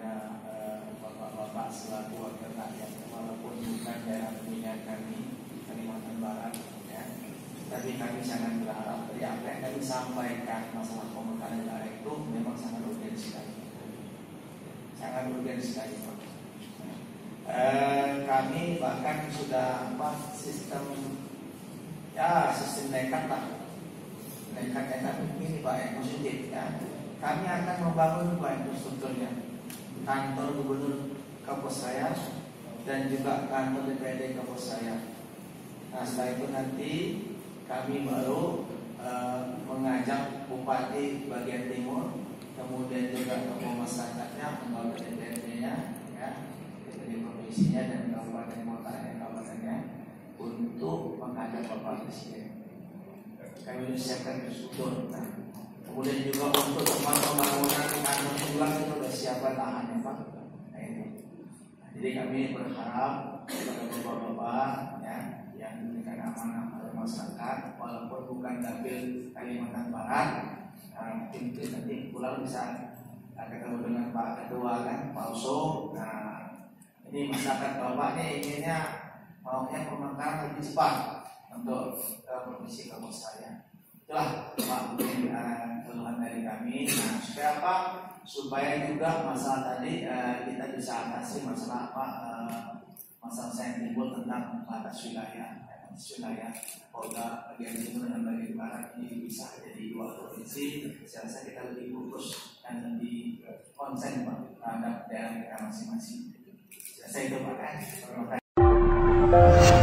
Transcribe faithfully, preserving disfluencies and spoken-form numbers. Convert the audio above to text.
kepada bapak-bapak selaku wakil rakyat, walaupun bukan daerah pemilihan kami Kalimantan Barat, ya. Tapi kami sangat berharap dari apa yang kami sampaikan masalah pemekaran daerah itu memang sangat urgen sekali, sangat urgen sekali, Pak. Eh, kami bahkan sudah apa sistem ya sistem nekat lah, nekat-nekat ini Pak yang positif, ya. Kami akan membangun Pak infrastrukturnya, kantor gubernur Kampus saya dan juga kantor D P R D Kampus saya. Nah setelah itu nanti kami baru uh, mengajak bupati bagian timur, kemudian juga tokoh masyarakatnya, pembantu D P R D-nya, ya, D P R D provinsinya dan kabupaten kota dan kabupatennya untuk menghadap Bapak Presiden. Kami siapkan infrastruktur. Nah, kemudian juga untuk tempat pembangunan kantor pulang itu sudah siapkan lahannya Pak. Nah, ini. Jadi kami berharap kepada bapak-bapak, ya, yang memberikan amanah pada masyarakat, walaupun bukan dapil Kalimantan Barat, nah, mungkin nanti pulang bisa ketemu dengan Pak Ketua kan, Pak Oso. Nah, ini masyarakat bapaknya inginnya maunya pemekaran lebih cepat untuk uh, provinsi kampus saya. Itulah Pak mungkin uh, keluhan dari kami. Nah, supaya apa? Supaya juga masalah tadi uh, kita bisa atasi masalah apa? Uh, masalah yang timbul tentang batas wilayah, batas wilayah Polda bagian timur dan bagian barat ini bisa jadi dua provinsi. Saya rasa kita lebih fokus dan lebih konsen Pak terhadap daerah kita masing-masing. Saya itu Pak.